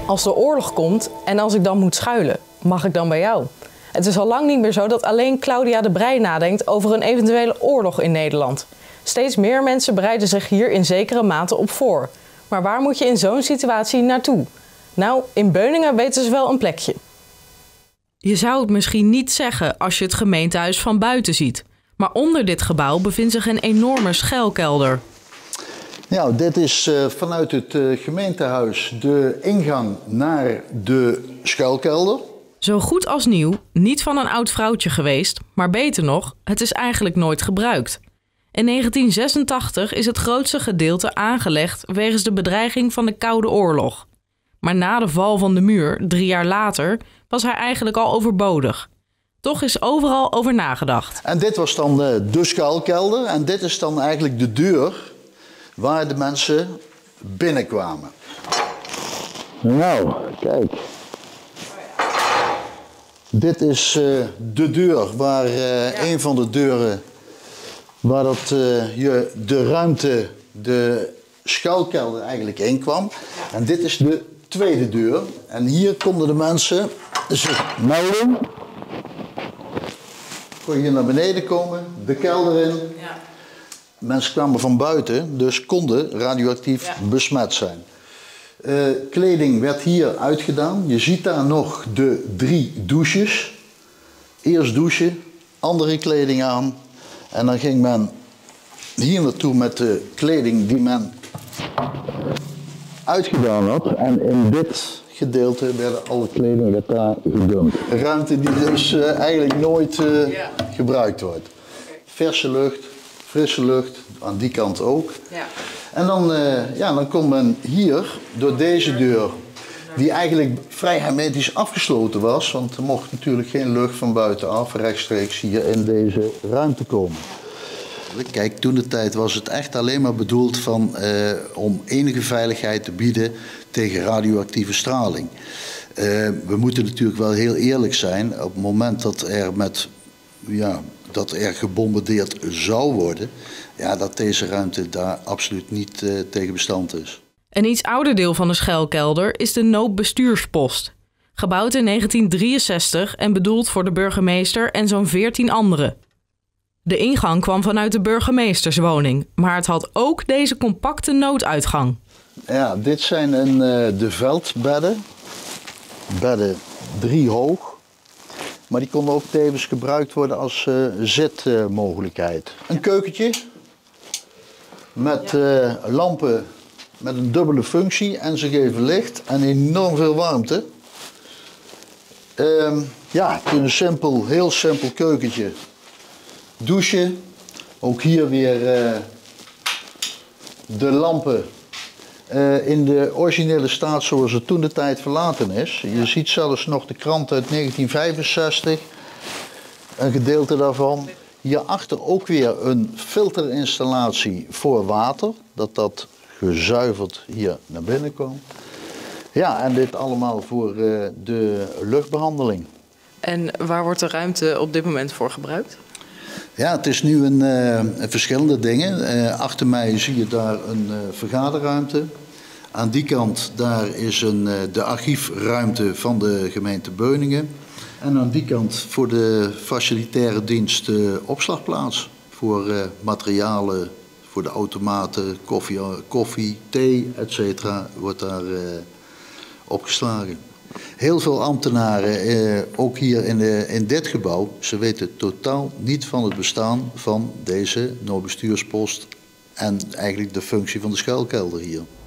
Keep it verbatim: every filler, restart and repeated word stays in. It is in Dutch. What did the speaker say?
Als de oorlog komt en als ik dan moet schuilen, mag ik dan bij jou? Het is al lang niet meer zo dat alleen Claudia de Breij nadenkt over een eventuele oorlog in Nederland. Steeds meer mensen bereiden zich hier in zekere mate op voor. Maar waar moet je in zo'n situatie naartoe? Nou, in Beuningen weten ze wel een plekje. Je zou het misschien niet zeggen als je het gemeentehuis van buiten ziet. Maar onder dit gebouw bevindt zich een enorme schuilkelder. Ja, dit is uh, vanuit het uh, gemeentehuis de ingang naar de schuilkelder. Zo goed als nieuw, niet van een oud vrouwtje geweest, maar beter nog, het is eigenlijk nooit gebruikt. In negentien zesentachtig is het grootste gedeelte aangelegd wegens de bedreiging van de Koude Oorlog. Maar na de val van de muur, drie jaar later, was hij eigenlijk al overbodig. Toch is overal over nagedacht. En dit was dan uh, de schuilkelder en dit is dan eigenlijk de deur waar de mensen binnenkwamen. Nou, kijk. Dit is uh, de deur waar uh, ja. een van de deuren waar dat, uh, je de ruimte, de schuilkelder eigenlijk in kwam. En dit is de tweede deur. En hier konden de mensen zich melden. Kon je hier naar beneden komen, de kelder in. Ja. Mensen kwamen van buiten, dus konden radioactief ja. besmet zijn. Uh, kleding werd hier uitgedaan. Je ziet daar nog de drie douches. Eerst douchen, andere kleding aan. En dan ging men hier naartoe met de kleding die men uitgedaan had. En in dit gedeelte werden alle kleding werd daar gedumpt. Een ruimte die dus uh, eigenlijk nooit uh, ja. gebruikt wordt. Verse lucht, frisse lucht, aan die kant ook. Ja. En dan, uh, ja, dan komt men hier door deze deur, die eigenlijk vrij hermetisch afgesloten was, want er mocht natuurlijk geen lucht van buitenaf rechtstreeks hier in deze ruimte komen. Kijk, toen de tijd was het echt alleen maar bedoeld van, uh, om enige veiligheid te bieden tegen radioactieve straling. Uh, we moeten natuurlijk wel heel eerlijk zijn, op het moment dat er, met, ja, dat er gebombardeerd zou worden, ja, dat deze ruimte daar absoluut niet uh, tegen bestand is. Een iets ouder deel van de schuilkelder is de noodbestuurspost. Gebouwd in negentien drieënzestig en bedoeld voor de burgemeester en zo'n veertien anderen. De ingang kwam vanuit de burgemeesterswoning, maar het had ook deze compacte nooduitgang. Ja, dit zijn een, uh, de veldbedden. Bedden drie hoog. Maar die konden ook tevens gebruikt worden als uh, zitmogelijkheid. Een keukentje met uh, lampen met een dubbele functie en ze geven licht en enorm veel warmte. Uh, ja, een simpel, heel simpel keukentje. Douchen, ook hier weer uh, de lampen uh, in de originele staat zoals het toen de tijd verlaten is. Je ziet zelfs nog de krant uit negentien vijfenzestig, een gedeelte daarvan. Hierachter ook weer een filterinstallatie voor water, dat dat gezuiverd hier naar binnen komt. Ja, en dit allemaal voor uh, de luchtbehandeling. En waar wordt de ruimte op dit moment voor gebruikt? Ja, het is nu een, uh, verschillende dingen. Uh, achter mij zie je daar een uh, vergaderruimte. Aan die kant daar is een, uh, de archiefruimte van de gemeente Beuningen. En aan die kant voor de facilitaire dienst uh, opslagplaats. Voor uh, materialen, voor de automaten, koffie, koffie thee, et cetera wordt daar uh, opgeslagen. Heel veel ambtenaren, eh, ook hier in, de, in dit gebouw, ze weten totaal niet van het bestaan van deze noodbestuurspost en eigenlijk de functie van de schuilkelder hier.